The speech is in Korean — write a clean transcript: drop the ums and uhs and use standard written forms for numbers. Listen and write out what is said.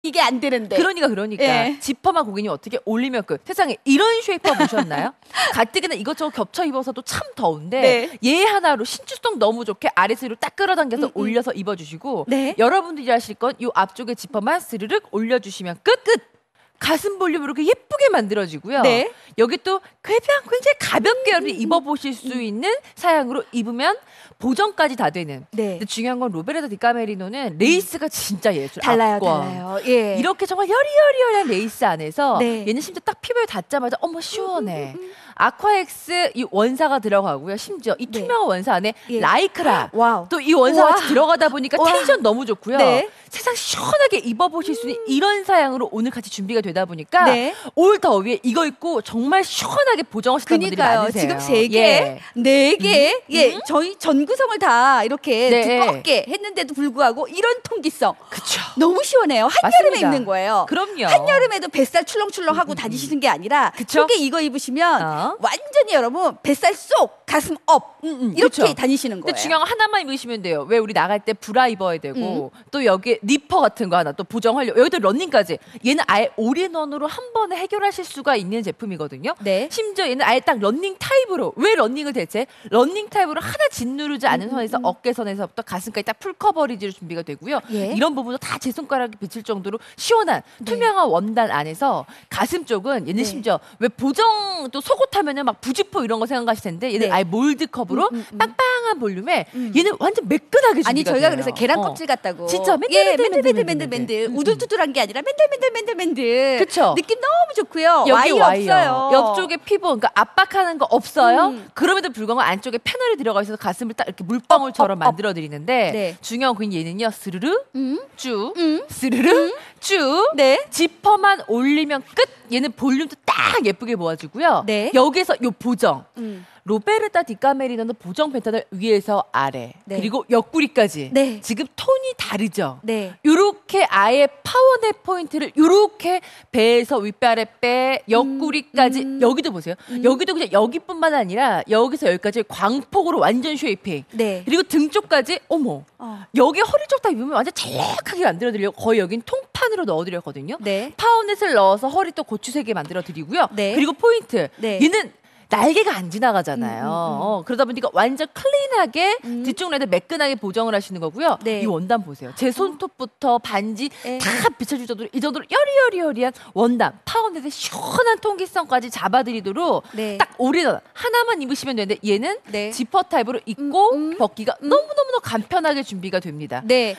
이게 안 되는데. 그러니까 예. 지퍼만 고객님 어떻게 올리면 세상에 이런 쉐이퍼 보셨나요? 가뜩이나 이것저것 겹쳐 입어서도 참 더운데 네. 얘 하나로 신축성 너무 좋게 아래서 위로 딱 끌어당겨서 올려서 입어주시고 네. 여러분들이 하실 건 이 앞쪽에 지퍼만 스르륵 올려주시면 끝! 가슴 볼륨으로 이렇게 예쁘게 만들어지고요. 네. 여기 또 굉장히 가볍게 입어보실 수 있는 사양으로 입으면 보정까지 다 되는. 네. 근데 중요한 건 로베르타 디카메리노는 레이스가 진짜 예술. 달라요, 앞과. 달라요. 예. 이렇게 정말 여리여리한 레이스 안에서 네. 얘는 심지어 딱 피부에 닿자마자 어머 시원해. 아쿠아엑스 이 원사가 들어가고요. 심지어 이 네. 투명한 원사 안에 예. 라이크라 와우. 또 이 원사가 우와. 들어가다 보니까 우와. 텐션 너무 좋고요. 네. 세상 시원하게 입어보실 수 있는 이런 사양으로 오늘 같이 준비가 되다 보니까 네. 올 더위에 이거 입고 정말 시원하게 보정하시는 분들이 그니까요. 많으세요. 지금 3개, 예. 4개, 예, 저희 전 구성을 다 이렇게 네. 두껍게 했는데도 불구하고 이런 통기성. 그쵸. 너무 시원해요. 한여름에 맞습니다. 입는 거예요. 그럼요. 한여름에도 뱃살 출렁출렁하고 다니시는 게 아니라 그쵸? 속에 이거 입으시면 어. 완전히 여러분 뱃살 쏙, 가슴 업 이렇게 그쵸. 다니시는 거예요. 근데 중요한 거 하나만 입으시면 돼요. 왜 우리 나갈 때 브라 입어야 되고 또 여기 니퍼 같은 거 하나 또 보정하려고 여기도 러닝까지 얘는 아예 올인원으로 한 번에 해결하실 수가 있는 제품이거든요. 네. 심지어 얘는 아예 딱 러닝 타입으로 왜 러닝을 대체 러닝 타입으로 하나 짓누르지 않은 선에서 어깨선에서부터 가슴까지 딱 풀 커버리지로 준비가 되고요. 예. 이런 부분도 다 제 손가락에 비칠 정도로 시원한 투명한 원단 안에서 가슴 쪽은 얘는 네. 심지어 왜 보정 또 속옷 하면은 막 부지포 이런 거 생각하실 텐데 얘는 네. 아예 몰드컵으로 빵빵한 볼륨에 얘는 완전 매끈하게 준비가 아니 저희가 돼요. 그래서 계란 껍질 같다고. 진짜 예, 맨들맨들맨들맨들. 맨들 우둘투둘한 게 아니라 맨들. 그쵸. 느낌 너무 좋고요. 여기 와이 없어요. 옆쪽에 피부, 그러니까 압박하는 거 없어요. 그럼에도 불구하고 안쪽에 패널이 들어가 있어서 가슴을 딱 이렇게 물방울처럼 만들어 드리는데 네. 중요한 건 얘는요, 스르르 쭉, 스르르 쭉. 네. 지퍼만 올리면 끝. 얘는 볼륨도 딱 예쁘게 모아주고요. 네. 여기서 요 보정. 로베르타 디카메리노는 보정 패턴을 위에서 아래 네. 그리고 옆구리까지 네. 지금 톤이 다르죠. 네. 요렇게 아예 파워넷 포인트를 요렇게 배에서 윗배 아랫배 옆구리까지 여기도 보세요. 여기도 그냥 여기뿐만 아니라 여기서 여기까지 광폭으로 완전 쉐이핑. 네. 그리고 등 쪽까지 어머 여기 허리 쪽 다 입으면 완전 잘락하게 만들어드리려고 거의 여긴 통판으로 넣어드렸거든요. 네. 파워넷을 넣어서 허리 또 고추세게 만들어드리고요. 네. 그리고 포인트 네. 얘는 날개가 안 지나가잖아요. 그러다 보니까 완전 클린하게 뒤쪽 라인을 매끈하게 보정을 하시는 거고요. 네. 이 원단 보세요. 제 손톱부터 반지 네. 다 비춰줄 정도로 이 정도로 여리여리한 원단 파운드의 시원한 통기성까지 잡아드리도록 네. 딱 올인원 하나만 입으시면 되는데 얘는 네. 지퍼 타입으로 입고 벗기가 너무너무 간편하게 준비가 됩니다. 네.